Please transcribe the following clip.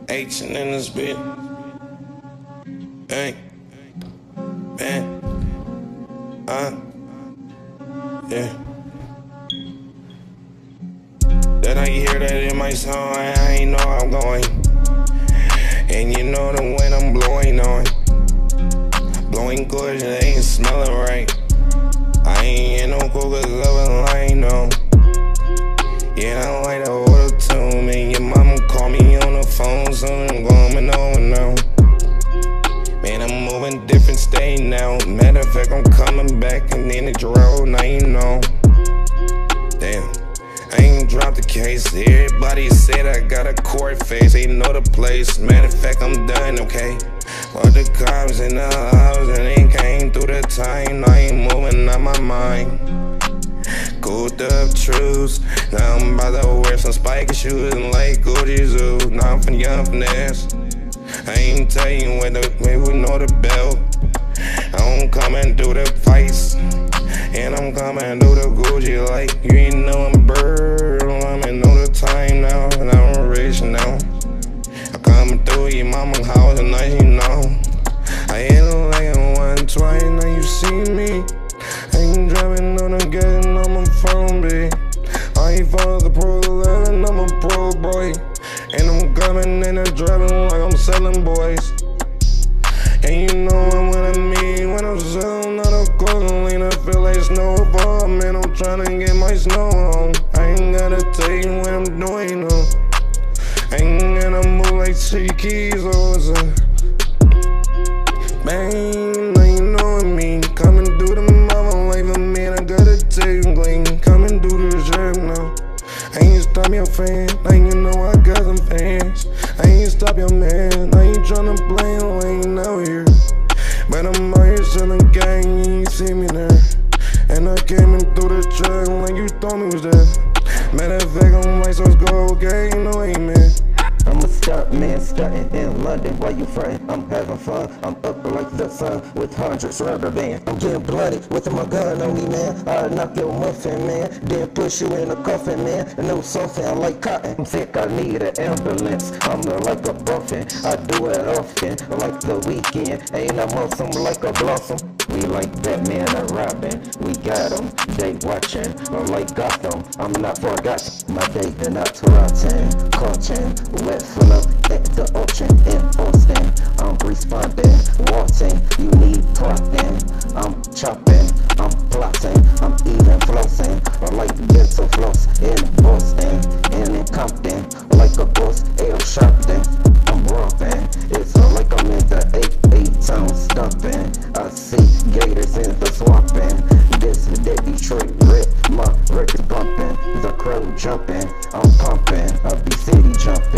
H in this bit. Hey, man, yeah. That I hear that in my song, I ain't know I'm going. And you know the wind I'm blowing on. Blowing good, it ain't smelling right. I ain't in no Coca loving line, no. Yeah, I like the auto-tune, man. Your mama call me on the phone, so I'm going on now. Man, I'm moving different state now. Matter of fact, I'm coming back and in the drought, now you know. Damn, I ain't dropped the case. Everybody said I got a court face, they know the place. Matter of fact, I'm done, okay? All the cops in the house and they came through the time. I ain't moving out my mind. Gold up truths. Now I'm about to wear some spiky shoes and like Gucci Zoo. Now I'm from young finesse. I ain't tell you where the way we know the belt. I'm coming through the fights, and I'm coming through the Gucci like you ain't know I'm bird. I'm in all the time now, and I'm rich now. I'm coming through your mama's house and now you know. I hit it like one twice, now you see me. I ain't driving on the gas, I'm a phone, babe. I ain't for the Pro 11, I'm a pro boy. And I'm coming and I'm driving like I'm selling boys. And you know what I mean when I'm selling out of gasoline. I feel like snowfall, man, I'm trying to get my snow on. I ain't gotta tell you what I'm doing, no. I ain't gotta move like Cheekies or something. Bang, now you know what I mean. Coming through the mama life, man, I gotta take clean. Coming through the shirt now. I ain't stop your fan, now you know I got some fans. I ain't stop your man, I ain't tryna play lane out here. But I'm out here selling gang, you ain't see me there. And I came in through the truck like you thought me was there. Matter of fact, I'm like, so let's go, okay, no amen. I'm a stunt man, stunting in London while you frontin'. I'm having fun, I'm up like the sun with hundreds rubber bands. I'm getting blooded with my gun on me, man. I'll knock your muffin, man. Then push you in a coffin, man. And no something, I like cotton. I'm sick, I need an ambulance. I'm like a buffin', I do it often, like the weekend. Ain't I awesome like a blossom? We like Batman and Robin, we got them. They watching, like Gotham. I'm not forgotten, my day they're not too rotten. Caution, wet full up at the ocean in Austin. I'm responding, waltzing, you need plotting. I'm chopping, I'm plotting, I'm even flossing. Like dental floss in Boston, and in Compton, like a boss, L Sharpton. I'm robbing, it's like I'm in the 8-8 stumping. I see gators in the swamping. This is the Detroit rip, my record bumping. The crowd jumping, I'm pumping, I be city jumping.